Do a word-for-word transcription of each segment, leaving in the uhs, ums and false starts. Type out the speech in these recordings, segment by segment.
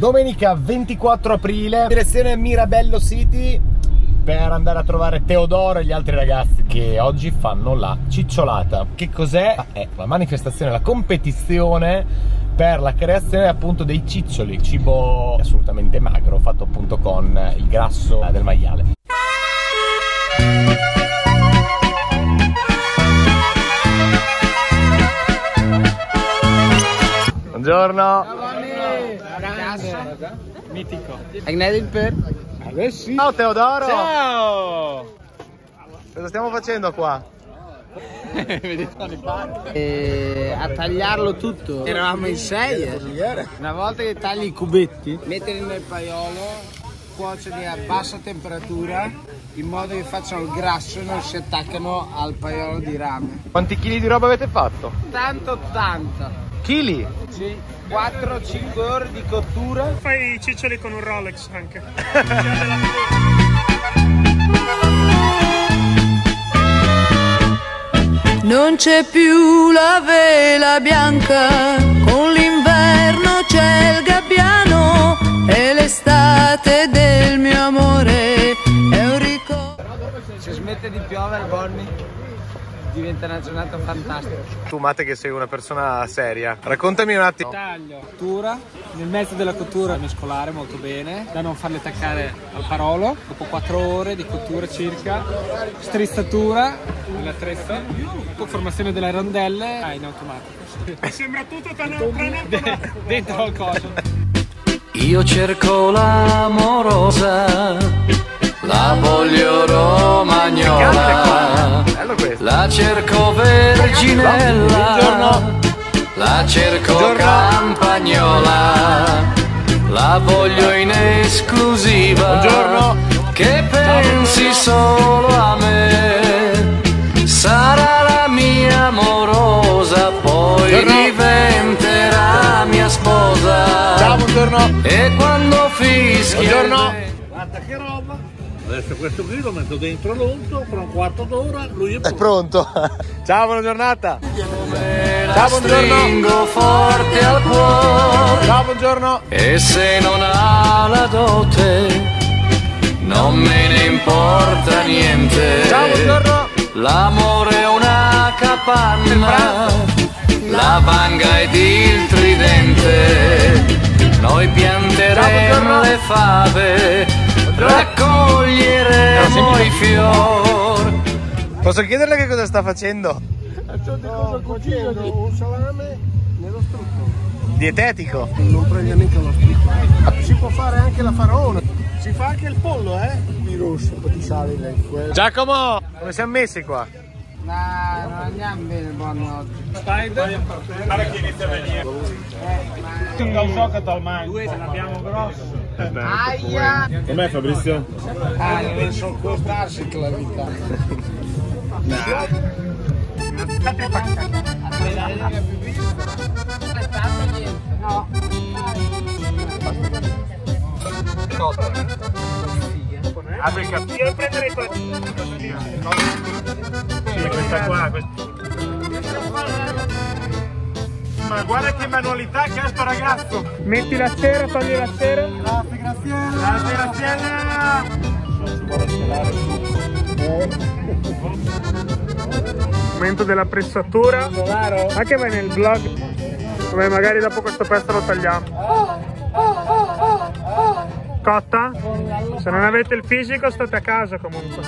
Domenica ventiquattro aprile, direzione Mirabello City, per andare a trovare Teodoro e gli altri ragazzi che oggi fanno la cicciolata. Che cos'è? È la manifestazione, la competizione per la creazione appunto dei ciccioli, cibo assolutamente magro fatto appunto con il grasso del maiale. Buongiorno. Mitico. Hai per? Adesso. Ciao Teodoro. Ciao. Cosa stiamo facendo qua? E a tagliarlo tutto. Eravamo in sei. Eh. Una volta che tagli i cubetti, metterli nel paiolo, cuocerli a bassa temperatura in modo che facciano il grasso e non si attaccano al paiolo di rame. Quanti chili di roba avete fatto? Tanto ottanta. Chili? Sì, quattro cinque ore di cottura. Fai i ciccioli con un Rolex anche. Non c'è più la vela bianca, con l'inverno c'è il gabbiano e l'estate del mio amore è un ricordo. Se smette di piovere, Bonnie, diventa una giornata fantastica. Tu Matte che sei una persona seria, raccontami un attimo. Taglio, cottura, nel mezzo della cottura mescolare molto bene, da non farle attaccare al parolo, dopo quattro ore di cottura circa, strizzatura dell'attrezzo, formazione delle rondelle in automatico. Sembra tutto tranne dentro al coso. Io cerco l'amorosa, la voglio romagnola, la cerco verginella, la cerco campagnola, la voglio in esclusiva. Buongiorno. Che pensi solo a me, sarà la mia amorosa, poi buongiorno. Diventerà mia sposa. Ciao, buongiorno. E quando fischia, buongiorno. Guarda che roba. Adesso questo qui lo metto dentro l'unto, fra un quarto d'ora lui è pronto. È pronto. Ciao, buona giornata. Ciao, buongiorno. Stringo forte al cuore. Ciao, buongiorno. E se non ha la dote, non me ne importa niente. Ciao, buongiorno. L'amore è una capanna, la vanga ed il tridente. Noi pianteremo le fave, raccoglieremo i fior. Posso chiederle che cosa sta facendo? No, facendo un salame nello strutto. Dietetico? Non prende mica lo strutto. Si può fare anche la faraona. Si fa anche il pollo, eh? Di rosso, poi ti sale lei. Giacomo, come siamo messi qua? No, non andiamo bene, buono oggi. Spider, guarda che inizia a venire. Non so che ormai ce l'abbiamo grosso. Aia! Com'è Fabrizio? Ah, non so costarsi che la vita. No. Apri il cappello. Io prenderei quella. Sì, questa qua. Questa. Ma guarda che manualità che ha sto ragazzo. Metti la cera, togli la cera. Grazie, Graziella. Grazie, Graziella. Si vuole scelare tutto. Momento della pressatura. Anche vai nel vlog. Vabbè, magari dopo questo pezzo lo tagliamo. Cotta? Se non avete il fisico state a casa comunque.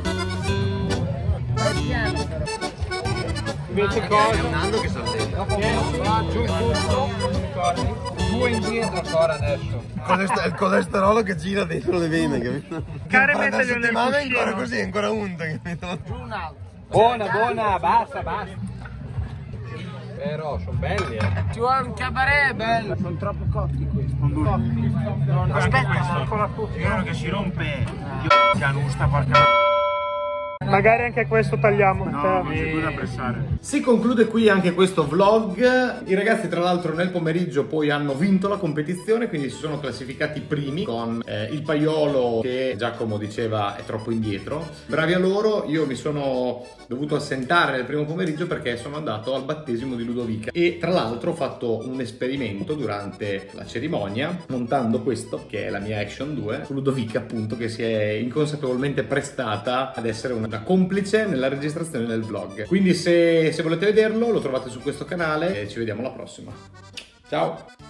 Invece cosa? Nando che sta dentro. Giù tutto. Due indietro ancora adesso. Il colesterolo che gira dentro le vene, capito? Care metterli nel Ma è ancora cuscino. così, ancora unta, capito? Giù un altro. Buona, buona, basta, basta. Però sono belli, eh. Ci vuole un cabaret bello. Sono troppo cotti questi. Non aspetta, con la cuccia. Io che si rompe. Dio canusta, porca. Magari anche questo tagliamo. No, non c'è più da pressare. Si conclude qui anche questo vlog. I ragazzi tra l'altro nel pomeriggio poi hanno vinto la competizione, quindi si sono classificati primi con eh, il paiolo che Giacomo diceva è troppo indietro. Bravi a loro, io mi sono dovuto assentare nel primo pomeriggio perché sono andato al battesimo di Ludovica e tra l'altro ho fatto un esperimento durante la cerimonia montando questo che è la mia Action due su Ludovica, appunto, che si è inconsapevolmente prestata ad essere una complice nella registrazione del vlog. Quindi se, se volete vederlo lo trovate su questo canale e ci vediamo alla prossima. Ciao!